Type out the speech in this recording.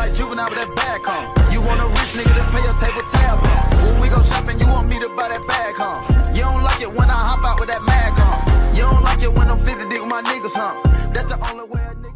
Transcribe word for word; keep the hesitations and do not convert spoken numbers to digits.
like Juvenile with that bag, huh? You want a rich nigga to pay your table tab, huh? When we go shopping, you want me to buy that bag, huh? You don't like it when I hop out with that mag, huh? You don't like it when I'm fifty deep with my niggas, huh? That's the only way I